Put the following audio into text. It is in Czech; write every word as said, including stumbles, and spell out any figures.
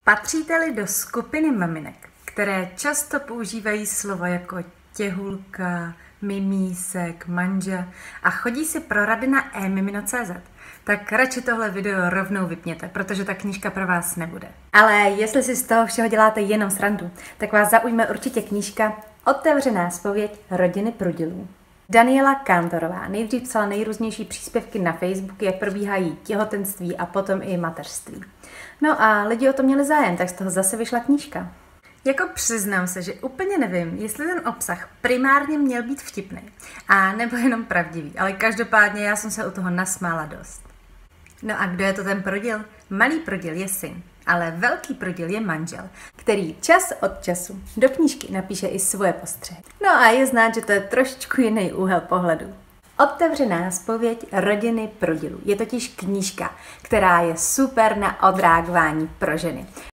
Patříte-li do skupiny maminek, které často používají slova jako těhulka, mimísek, manža a chodí si pro rady na e mimino tečka cé zet, tak radši tohle video rovnou vypněte, protože ta knížka pro vás nebude. Ale jestli si z toho všeho děláte jenom srandu, tak vás zaujme určitě knížka Otevřená zpověď rodiny Prudilů. Daniela Kantorová nejdřív psala nejrůznější příspěvky na Facebook, jak probíhají těhotenství a potom i mateřství. No a lidi o to měli zájem, tak z toho zase vyšla knížka. Jako přiznám se, že úplně nevím, jestli ten obsah primárně měl být vtipný, a nebo jenom pravdivý, ale každopádně já jsem se u toho nasmála dost. No a kdo je to ten Prudil? Malý Prudil je syn, ale velký Prudil je manžel, který čas od času do knížky napíše i svoje postřehy. No a je znát, že to je trošičku jiný úhel pohledu. Otevřená zpověď rodiny Prudilů je totiž knížka, která je super na odreagování pro ženy.